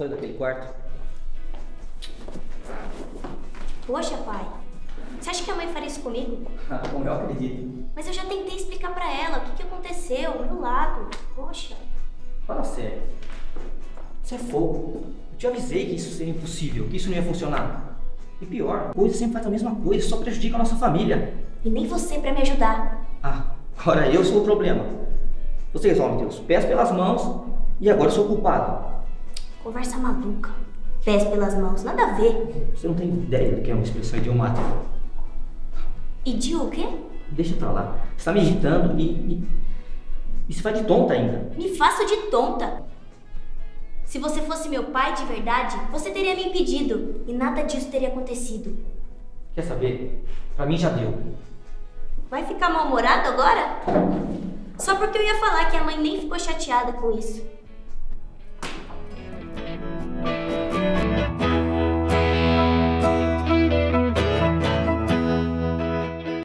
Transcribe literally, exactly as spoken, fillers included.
saiu daquele quarto. Poxa, pai. Você acha que a mãe faria isso comigo? Ah, como eu acredito. Mas eu já tentei explicar pra ela o que, que aconteceu, o meu lado. Poxa. Fala sério. Isso é fogo. Eu te avisei que isso seria impossível, que isso não ia funcionar. E pior, a coisa sempre faz a mesma coisa, só prejudica a nossa família. E nem você pra me ajudar. Ah, agora eu sou o problema. Você resolve, Deus, pés pelas mãos e agora eu sou o culpado. Conversa maluca. Pés pelas mãos, nada a ver. Você não tem ideia do que é uma expressão idiomática. Idio o quê? Deixa pra lá. Você tá me irritando e... E, e se faz de tonta ainda. Me faço de tonta. Se você fosse meu pai de verdade, você teria me impedido. E nada disso teria acontecido. Quer saber? Pra mim já deu. Vai ficar mal-humorado agora? Só porque eu ia falar que a mãe nem ficou chateada com isso.